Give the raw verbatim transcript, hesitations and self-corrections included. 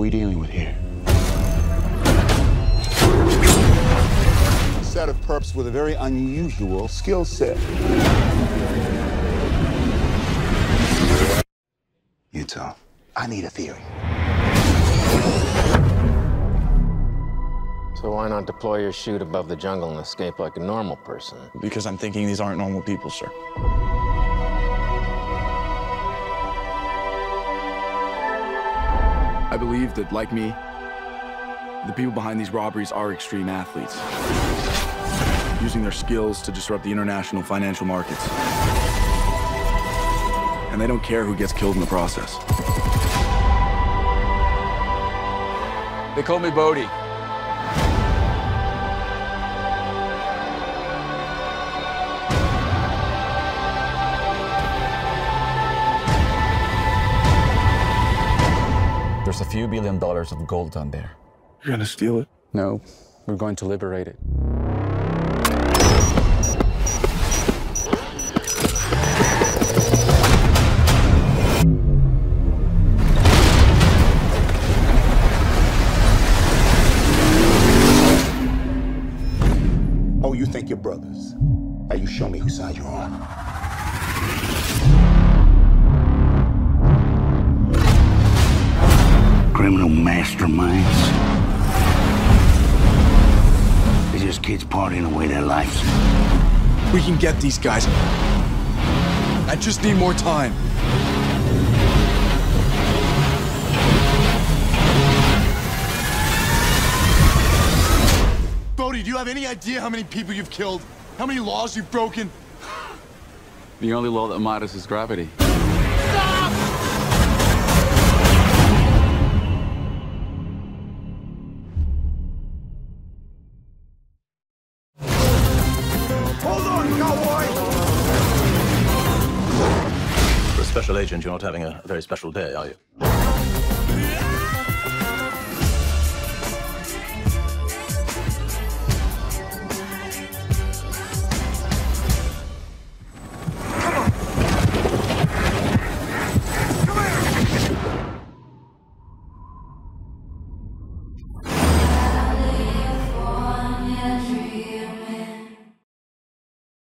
we dealing with here? A set of perps with a very unusual skill set. Utah, I need a theory. So why not deploy your chute above the jungle and escape like a normal person? Because I'm thinking these aren't normal people, sir. I believe that, like me, the people behind these robberies are extreme athletes, using their skills to disrupt the international financial markets. And they don't care who gets killed in the process. They call me Bodhi. There's a few billion dollars of gold down there. You're gonna steal it? No, we're going to liberate it. Oh, you think you're brothers? Now you show me whose side you're on. Criminal masterminds. They're just kids partying away their lives. We can get these guys. I just need more time. Bodhi, do you have any idea how many people you've killed? How many laws you've broken? The only law that matters is gravity. For a special agent, you're not having a very special day, are you?